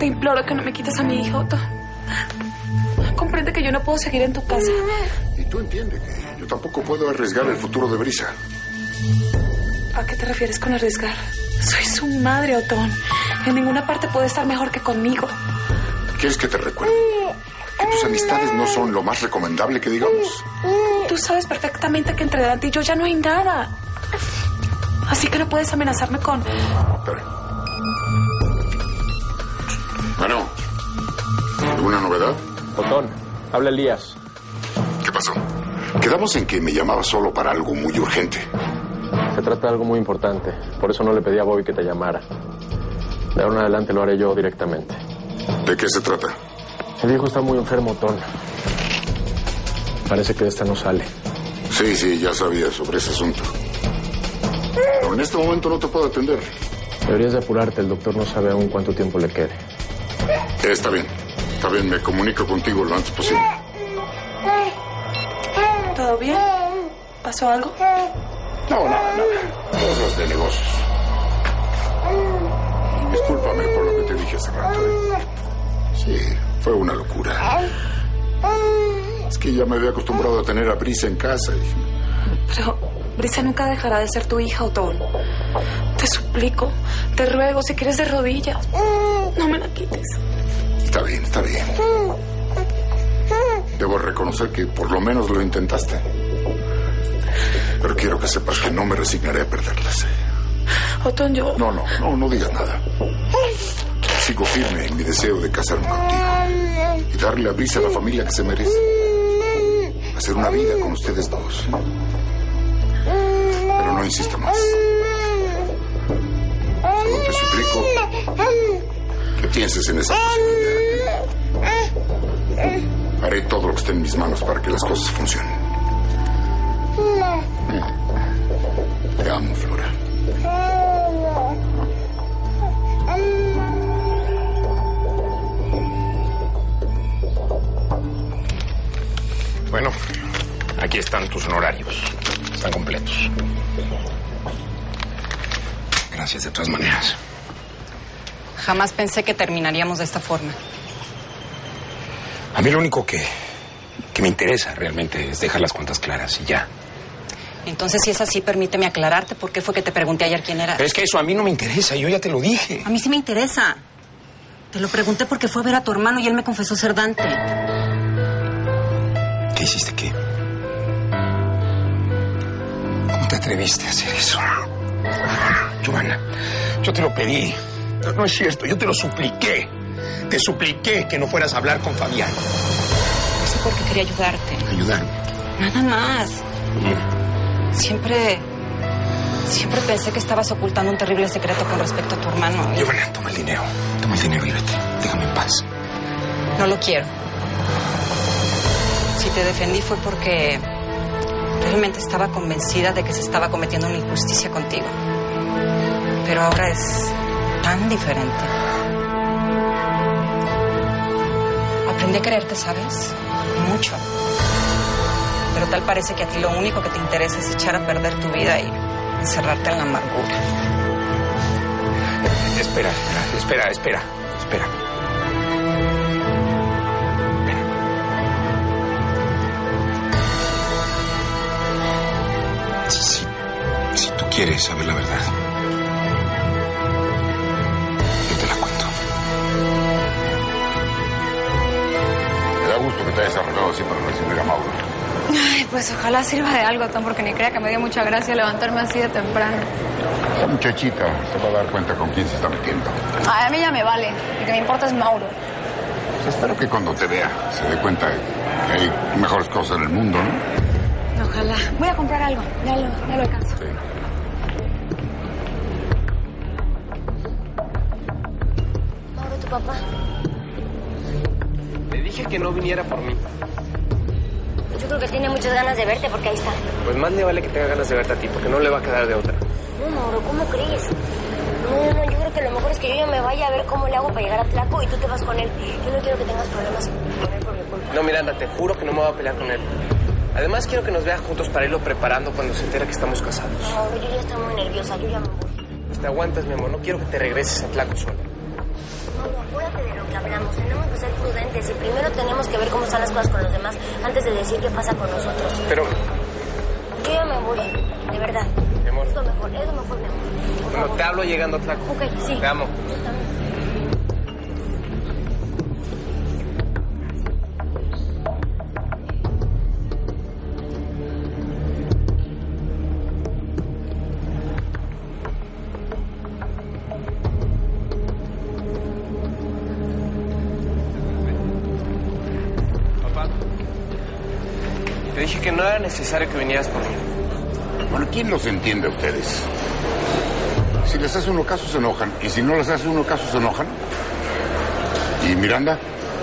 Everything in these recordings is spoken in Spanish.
Te imploro que no me quites a mi hija, Otón. Comprende que yo no puedo seguir en tu casa. Y tú entiendes que yo tampoco puedo arriesgar el futuro de Brisa. ¿A qué te refieres con arriesgar? Soy su madre, Otón. En ninguna parte puede estar mejor que conmigo. ¿Quieres que te recuerde? Que tus amistades no son lo más recomendable que digamos. Tú sabes perfectamente que entre Dante y yo ya no hay nada. Así que no puedes amenazarme con... Espera. Bueno, ¿alguna novedad? Otón, habla Elías. ¿Qué pasó? Quedamos en que me llamaba solo para algo muy urgente. Se trata de algo muy importante. Por eso no le pedí a Bobby que te llamara. De ahora en adelante lo haré yo directamente. ¿De qué se trata? El viejo está muy enfermo, Otón. Parece que de esta no sale. Sí, ya sabía sobre ese asunto. Pero en este momento no te puedo atender. Deberías de apurarte. El doctor no sabe aún cuánto tiempo le quede. Está bien, me comunico contigo lo antes posible. ¿Todo bien? ¿Pasó algo? No, nada. Cosas de negocios. Discúlpame por lo que te dije hace rato. Sí, fue una locura. Es que ya me había acostumbrado a tener a Brisa en casa. Pero Brisa nunca dejará de ser tu hija, Otón. Te suplico, te ruego, si quieres de rodillas, no me la quites. Está bien. Debo reconocer que por lo menos lo intentaste. Pero quiero que sepas que no me resignaré a perderlas. Otón, yo... No digas nada. Sigo firme en mi deseo de casarme contigo y darle a Brisa la familia que se merece. Hacer una vida con ustedes dos. Pero no insisto más. Solo te suplico que pienses en esa posibilidad. Haré todo lo que esté en mis manos para que las cosas funcionen. Te amo, Flora. Bueno, aquí están tus honorarios. Están completos. Gracias de todas maneras. Jamás pensé que terminaríamos de esta forma. A mí lo único que me interesa realmente es dejar las cuentas claras y ya. Entonces, si es así, permíteme aclararte por qué fue que te pregunté ayer quién eras. Pero es que eso a mí no me interesa, yo ya te lo dije. A mí sí me interesa. Te lo pregunté porque fue a ver a tu hermano y él me confesó ser Dante. ¿Qué hiciste qué? ¿Cómo te atreviste a hacer eso? Giovanna, yo te lo pedí. No es cierto, yo te lo supliqué. Te supliqué que no fueras a hablar con Fabián. Eso porque quería ayudarte. ¿Ayudarme? Nada más. Siempre pensé que estabas ocultando un terrible secreto con respecto a tu hermano. Giovanna, toma el dinero y vete. Déjame en paz. No lo quiero. Si te defendí fue porque realmente estaba convencida de que se estaba cometiendo una injusticia contigo. Pero ahora es tan diferente. Aprendí a quererte, ¿sabes? Mucho. Pero tal parece que a ti lo único que te interesa es echar a perder tu vida y encerrarte en la amargura. Espera. Si tú quieres saber la verdad, yo te la cuento. Me da gusto que te hayas arreglado así para recibir a Mauro. Ay, pues ojalá sirva de algo, Tom, porque ni crea que me dio mucha gracia levantarme así de temprano. Esa muchachita se va a dar cuenta con quién se está metiendo. Ay, a mí ya me vale. Lo que me importa es Mauro. Pues espero que cuando te vea se dé cuenta de que hay mejores cosas en el mundo, ¿no? Ojalá. Voy a comprar algo. Ya lo alcanzo. Sí. Mauro, ¿tu papá? Le dije que no viniera por mí. Yo creo que tiene muchas ganas de verte porque ahí está. Pues más le vale que tenga ganas de verte a ti, porque no le va a quedar de otra. No, Mauro, ¿cómo crees? No, yo creo que lo mejor es que yo ya me vaya a ver cómo le hago para llegar a Tlaco y tú te vas con él. Yo no quiero que tengas problemas con él por mi culpa. No, Miranda, te juro que no me voy a pelear con él. Además, quiero que nos vea juntos para irlo preparando cuando se entere que estamos casados. No, Mauro, yo ya estoy muy nerviosa, yo ya me voy. Pues te aguantas, mi amor, no quiero que te regreses a Tlaco solo. No. acuérdate de lo que hablamos. Tenemos que ser prudentes y primero tenemos que ver cómo están las cosas con los demás antes de decir qué pasa con nosotros. Pero... Yo ya me voy, de verdad. Mi amor. Es lo mejor, mi amor. Por Bueno, favor. te hablo llegando a Tlaco. Ok, sí. Te amo. Yo también. Papá, te dije que no era necesario que vinieras por mí. Bueno, ¿quién los entiende a ustedes? Si les hace uno caso, se enojan. Y si no les hace uno caso, se enojan. ¿Y Miranda?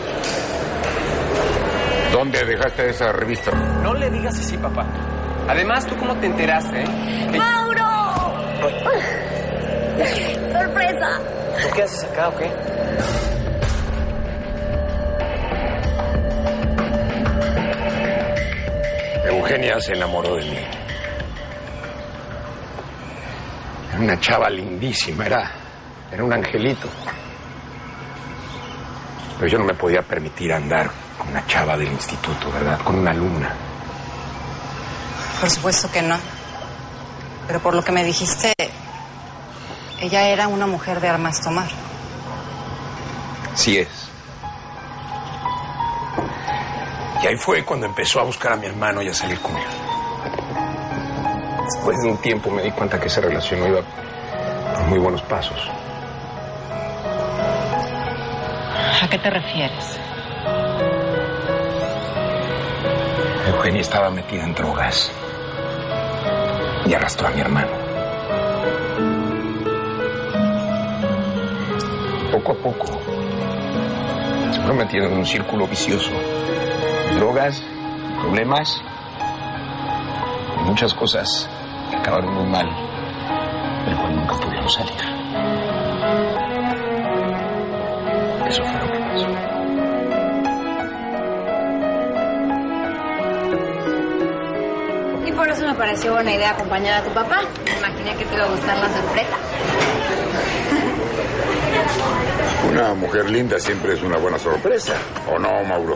¿Dónde dejaste esa revista? No le digas así, papá. Además, ¿tú cómo te enteraste, ¡Mauro! ¡Sorpresa! ¿Tú qué haces acá o qué? Eugenia se enamoró de mí. Era una chava lindísima, era un angelito. Pero yo no me podía permitir andar con una chava del instituto, ¿verdad? Con una alumna. Por supuesto que no. Pero por lo que me dijiste, ella era una mujer de armas tomar. Sí es. Y ahí fue cuando empezó a buscar a mi hermano y a salir con él. Después de un tiempo me di cuenta que esa relación no iba por muy buenos pasos. ¿A qué te refieres? Eugenia estaba metida en drogas y arrastró a mi hermano. Poco a poco se fue metiendo en un círculo vicioso. Drogas, problemas, y muchas cosas que acabaron muy mal, del cual nunca pudieron salir. Eso fue lo que pasó. Y por eso me pareció buena idea acompañar a tu papá. Me imaginé que te iba a gustar la sorpresa. Una mujer linda siempre es una buena sorpresa. ¿O no, Mauro?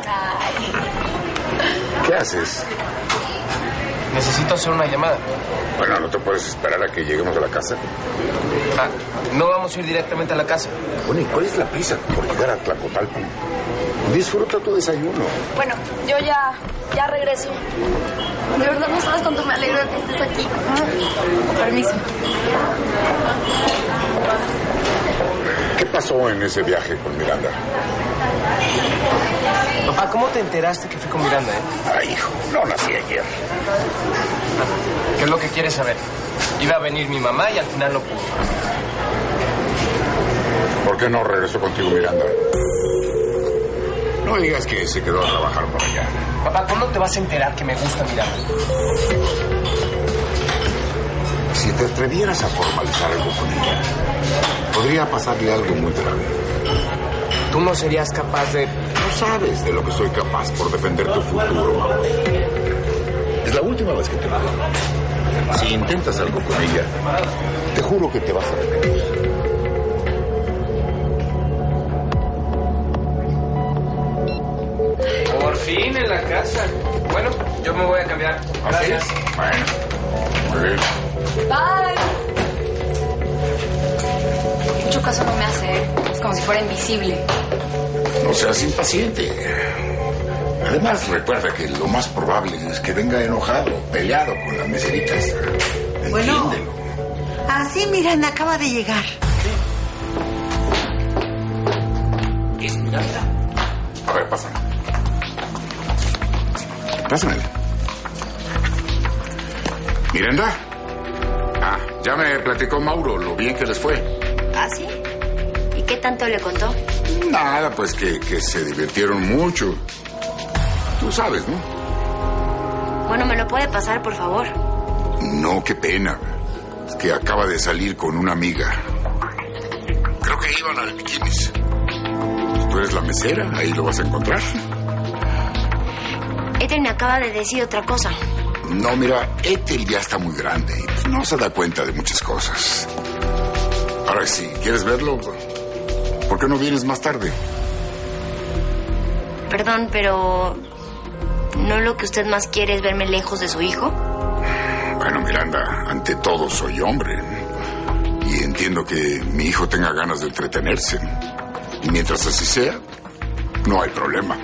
¿Qué haces? Necesito hacer una llamada. Bueno, ¿no te puedes esperar a que lleguemos a la casa? Ah, no vamos a ir directamente a la casa. Bueno, ¿y cuál es la prisa por llegar a Tlacotalpan? Disfruta tu desayuno. Bueno, yo ya regreso. De verdad no sabes cuánto me alegro de que estés aquí. Con permiso. ¿Qué pasó en ese viaje con Miranda? Papá, ¿cómo te enteraste que fui con Miranda, Ay, hijo, no nací ayer. ¿Qué es lo que quieres saber? Iba a venir mi mamá y al final no pudo. ¿Por qué no regresó contigo Miranda? No digas que se quedó a trabajar por allá. Papá, ¿cuándo te vas a enterar que me gusta Miranda? Si te atrevieras a formalizar algo con ella, podría pasarle algo muy grave. Tú no serías capaz de... No sabes de lo que soy capaz por defender tu futuro, Mauro. Es la última vez que te lo digo. Si intentas algo con ella, te juro que te vas a arrepentir. Por fin en la casa. Bueno, yo me voy a cambiar. Gracias. ¿Sí? Bueno, muy bien. Bye. Mucho caso no me hace, ¿eh? Es como si fuera invisible. No seas impaciente. Además, recuerda que lo más probable es que venga enojado, peleado con las meseritas. Bueno. Entiéndelo. Así, Miranda acaba de llegar. ¿Es Miranda? A ver, pásame. Pásamela. ¿Miranda? Ah, ya me platicó Mauro lo bien que les fue. ¿Ah, sí? ¿Y qué tanto le contó? Nada, pues que se divirtieron mucho. Tú sabes, ¿no? Bueno, ¿me lo puede pasar, por favor? No, qué pena. Es que acaba de salir con una amiga. Creo que iban al bikinis. Pues tú eres la mesera, ahí lo vas a encontrar. Ethel me acaba de decir otra cosa. No, mira, Ethel ya está muy grande y pues no se da cuenta de muchas cosas. Ahora, si quieres verlo, ¿Por qué no vienes más tarde? Perdón, pero... ¿no lo que usted más quiere es verme lejos de su hijo? Bueno, Miranda, ante todo soy hombre. Y entiendo que mi hijo tenga ganas de entretenerse. Y mientras así sea, no hay problema.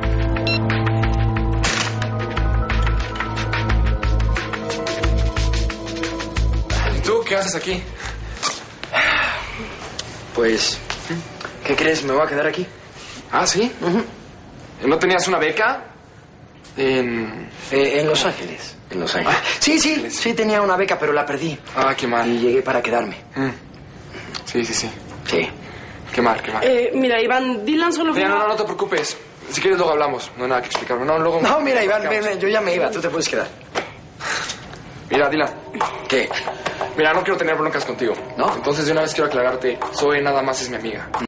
¿Y tú qué haces aquí? Pues, ¿qué crees? ¿Me voy a quedar aquí? Ah, ¿sí? ¿No tenías una beca? En Los Ángeles. En Los Ángeles. Sí, tenía una beca, pero la perdí. Ah, qué mal. Y llegué para quedarme. Sí. Sí. Qué mal. Mira, Iván, Dylan solo... Mira, no te preocupes. Si quieres luego hablamos. No hay nada que explicarme. No, mira, Iván, ven, yo ya me iba. Tú te puedes quedar. Mira, Dylan. ¿Qué? Mira, no quiero tener broncas contigo. ¿No? Entonces de una vez quiero aclararte. Zoe nada más es mi amiga.